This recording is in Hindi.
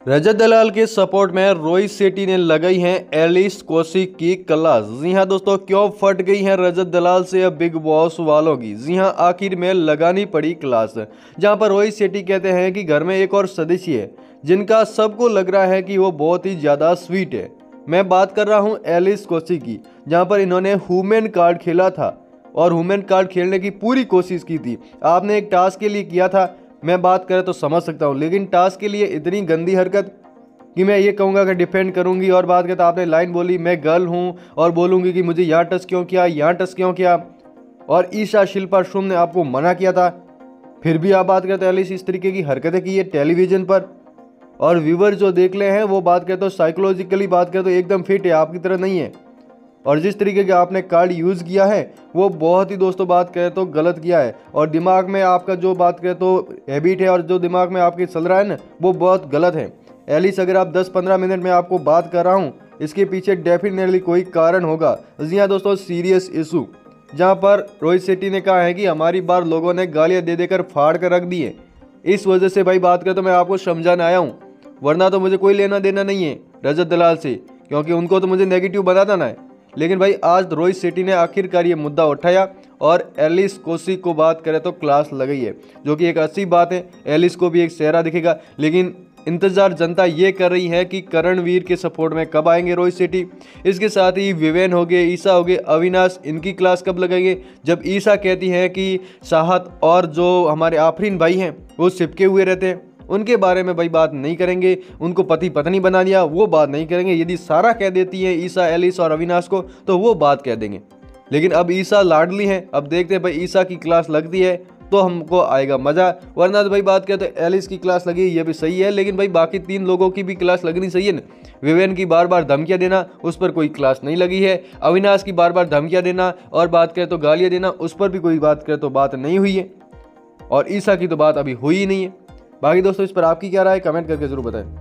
रजत दलाल के सपोर्ट में रोहित शेट्टी ने लगाई है एलिस कौशिक की क्लास। जी हां दोस्तों, क्यों फट गई है रजत दलाल से अब बिग बॉस वालों की। जी हां, आखिर में लगानी पड़ी क्लास। जहां पर रोहित शेट्टी कहते हैं कि घर में एक और सदस्य है जिनका सबको लग रहा है कि वो बहुत ही ज्यादा स्वीट है। मैं बात कर रहा हूं एलिस कौशिक की, जहां पर इन्होंने वुमेन कार्ड खेला था और वुमेन कार्ड खेलने की पूरी कोशिश की थी। आपने एक टास्क के लिए किया था, मैं बात करें तो समझ सकता हूँ, लेकिन टास्क के लिए इतनी गंदी हरकत कि मैं ये कहूँगा कि डिफेंड करूँगी। और बात करें तो आपने लाइन बोली मैं गर्ल हूँ और बोलूँगी कि मुझे यहाँ टच क्यों किया, यहाँ टच क्यों किया, और ईशा शिल्पा शुभ ने आपको मना किया था। फिर भी आप बात करते एलिस इस तरीके की हरकतें की है टेलीविजन पर, और व्यूवर जो देख ले हैं वो बात करते तो साइकोलॉजिकली बात करते तो एकदम फिट है, आपकी तरह नहीं है। और जिस तरीके का आपने कार्ड यूज़ किया है वो बहुत ही दोस्तों बात करें तो गलत किया है। और दिमाग में आपका जो बात करें तो हैबिट है और जो दिमाग में आपके चल रहा है ना, वो बहुत गलत है। एलिस, अगर आप 10-15 मिनट में आपको बात कर रहा हूँ, इसके पीछे डेफिनेटली कोई कारण होगा। जी हाँ दोस्तों, सीरियस इशू, जहाँ पर रोहित शेट्टी ने कहा है कि हमारी बार लोगों ने गालियाँ दे देकर फाड़ कर रख दी है। इस वजह से भाई बात करें तो मैं आपको समझाने आया हूँ, वरना तो मुझे कोई लेना देना नहीं है रजत दलाल से, क्योंकि उनको तो मुझे नेगेटिव बताना ना है। लेकिन भाई आज रोहित शेट्टी ने आखिरकार ये मुद्दा उठाया और एलिस कौशिक को बात करें तो क्लास लगाई है, जो कि एक अच्छी बात है। एलिस को भी एक चेहरा दिखेगा, लेकिन इंतजार जनता ये कर रही है कि करणवीर के सपोर्ट में कब आएंगे रोहित शेट्टी। इसके साथ ही विवेन हो गए, ईशा हो गए, अविनाश, इनकी क्लास कब लगाएंगे। जब ईशा कहती है कि चाहत और जो हमारे आफरीन भाई हैं वो चिपके हुए रहते हैं, उनके बारे में भाई बात नहीं करेंगे, उनको पति पत्नी बना दिया, वो बात नहीं करेंगे। यदि सारा कह देती है ईशा एलिस और अविनाश को तो वो बात कह देंगे। लेकिन अब ईशा लाडली है, अब देखते हैं भाई ईशा की क्लास लगती है तो हमको आएगा मजा, वरना तो भाई बात करें तो एलिस की क्लास लगी ये भी सही है, लेकिन भाई बाकी 3 लोगों की भी क्लास लगनी चाहिए ना। विवेन की बार बार धमकियां देना, उस पर कोई क्लास नहीं लगी है। अविनाश की बार बार धमकियां देना और बात करें तो गालियां देना, उस पर भी कोई बात करें तो बात नहीं हुई है। और ईशा की तो बात अभी हुई ही नहीं है। बाकी दोस्तों इस पर आपकी क्या राय है, कमेंट करके जरूर बताएं।